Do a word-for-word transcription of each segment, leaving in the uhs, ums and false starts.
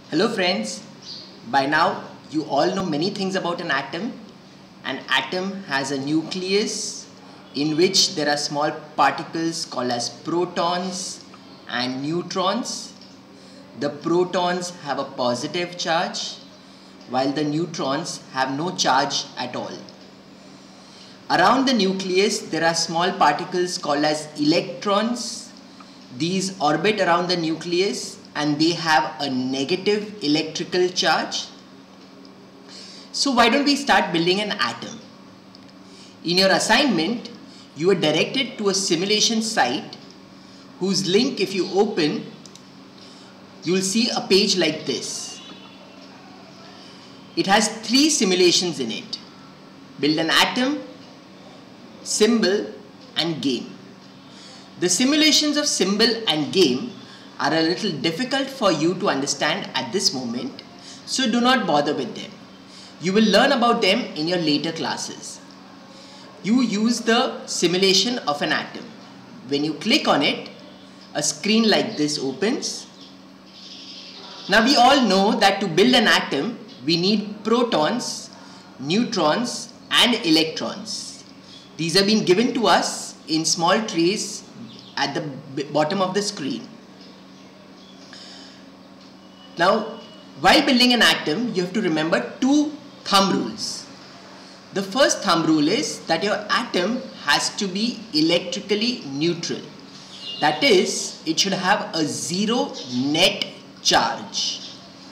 Hello friends, by now you all know many things about an atom. An atom has a nucleus in which there are small particles called as protons and neutrons. The protons have a positive charge while the neutrons have no charge at all. Around the nucleus there are small particles called as electrons. These orbit around the nucleus and they have a negative electrical charge. So why don't we start building an atom? In your assignment, you are directed to a simulation site whose link, if you open, you will see a page like this. It has three simulations in it: build an atom, symbol, and game. The simulations of symbol and game are a little difficult for you to understand at this moment, so do not bother with them. You will learn about them in your later classes. You use the simulation of an atom. When you click on it, a screen like this opens. Now we all know that to build an atom, we need protons, neutrons, and electrons. These have been given to us in small trays at the bottom of the screen. Now, while building an atom, you have to remember two thumb rules. The first thumb rule is that your atom has to be electrically neutral. That is, it should have a zero net charge.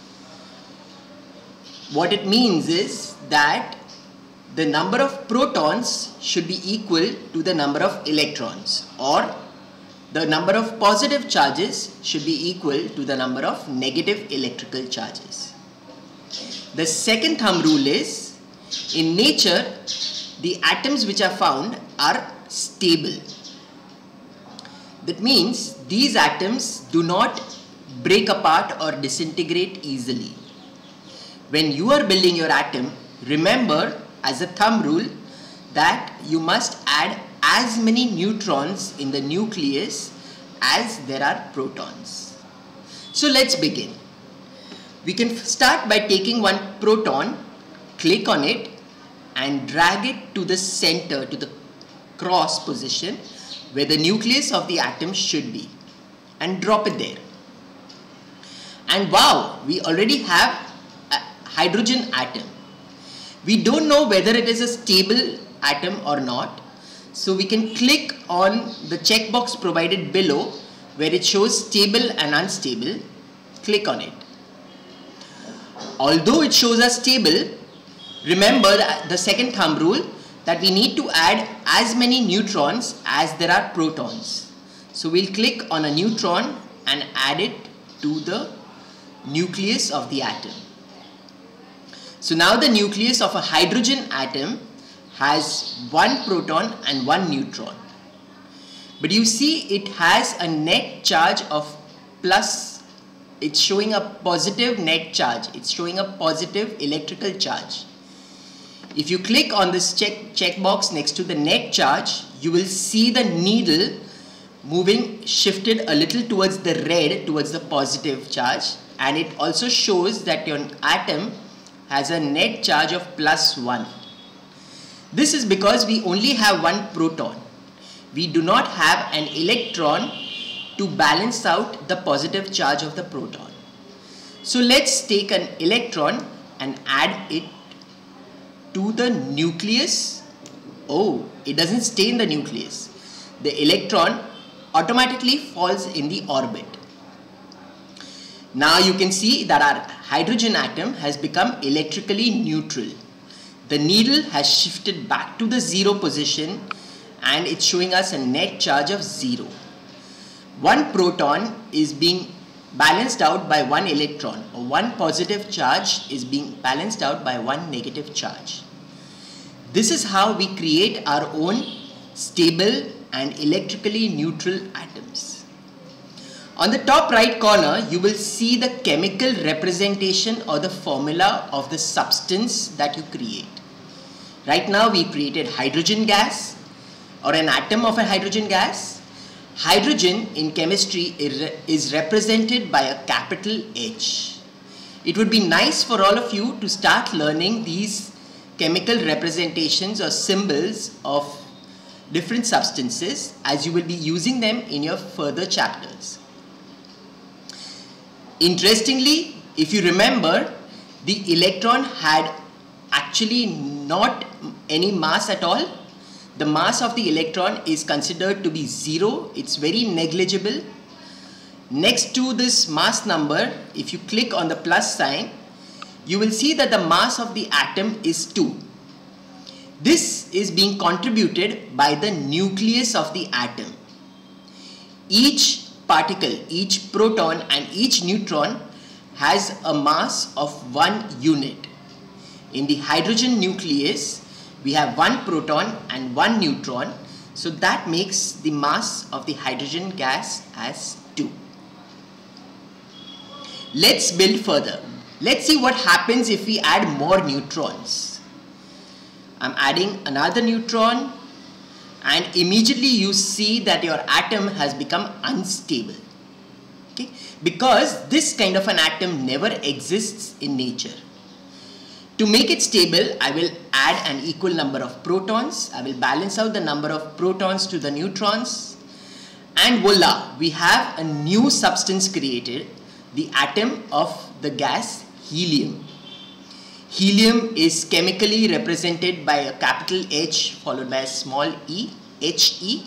What it means is that the number of protons should be equal to the number of electrons, or the number of positive charges should be equal to the number of negative electrical charges. The second thumb rule is, in nature, the atoms which are found are stable. That means these atoms do not break apart or disintegrate easily. When you are building your atom, remember as a thumb rule that you must add as many neutrons in the nucleus as there are protons. So let's begin. We can start by taking one proton, click on it and drag it to the center, to the cross position where the nucleus of the atom should be, and drop it there. And wow, we already have a hydrogen atom. We don't know whether it is a stable atom or not. So we can click on the checkbox provided below where it shows stable and unstable. Click on it. Although it shows us stable, remember the second thumb rule that we need to add as many neutrons as there are protons. So we'll click on a neutron and add it to the nucleus of the atom. So now the nucleus of a hydrogen atom has one proton and one neutron. But you see it has a net charge of plus. It's showing a positive net charge. It's showing a positive electrical charge. If you click on this check checkbox next to the net charge, you will see the needle moving, shifted a little towards the red, towards the positive charge. And it also shows that your atom has a net charge of plus one. This is because we only have one proton. We do not have an electron to balance out the positive charge of the proton. So let's take an electron and add it to the nucleus. Oh, it doesn't stay in the nucleus. The electron automatically falls in the orbit. Now you can see that our hydrogen atom has become electrically neutral. The needle has shifted back to the zero position and it's showing us a net charge of zero. One proton is being balanced out by one electron, or one positive charge is being balanced out by one negative charge. This is how we create our own stable and electrically neutral atoms. On the top right corner, you will see the chemical representation or the formula of the substance that you create. Right now we created hydrogen gas, or an atom of a hydrogen gas. Hydrogen in chemistry is represented by a capital H. it would be nice for all of you to start learning these chemical representations or symbols of different substances, as you will be using them in your further chapters. Interestingly, if you remember, the electron had actually not any mass at all. The mass of the electron is considered to be zero. It's very negligible. Next to this mass number, if you click on the plus sign, you will see that the mass of the atom is two. This is being contributed by the nucleus of the atom. Each particle, each proton and each neutron has a mass of one unit. In the hydrogen nucleus, we have one proton and one neutron, so that makes the mass of the hydrogen gas as two. Let's build further. Let's see what happens if we add more neutrons. I'm adding another neutron, and immediately you see that your atom has become unstable. Okay? Because this kind of an atom never exists in nature. To make it stable, I will add an equal number of protons. I will balance out the number of protons to the neutrons. And voila, we have a new substance created, the atom of the gas helium. Helium is chemically represented by a capital H followed by a small e, He.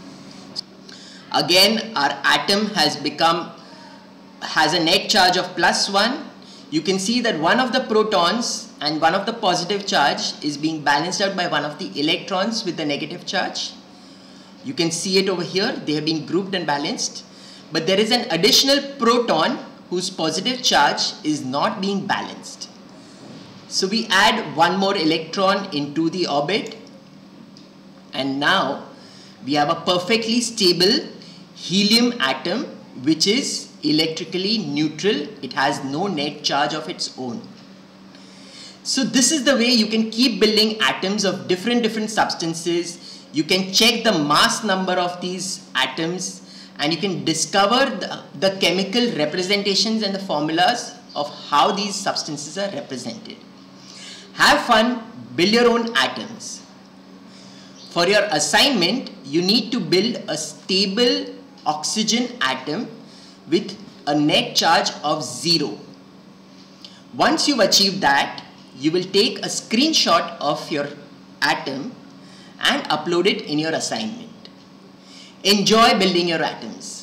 Again, our atom has become, has a net charge of plus one. You can see that one of the protons and one of the positive charge is being balanced out by one of the electrons with the negative charge. You can see it over here. They have been grouped and balanced. But there is an additional proton whose positive charge is not being balanced. So we add one more electron into the orbit, and now we have a perfectly stable helium atom which is electrically neutral. It has no net charge of its own. So this is the way you can keep building atoms of different different substances. You can check the mass number of these atoms, and you can discover the, the chemical representations and the formulas of how these substances are represented. Have fun, build your own atoms. For your assignment, you need to build a stable oxygen atom with a net charge of zero. Once you've achieved that, you will take a screenshot of your atom and upload it in your assignment. Enjoy building your atoms.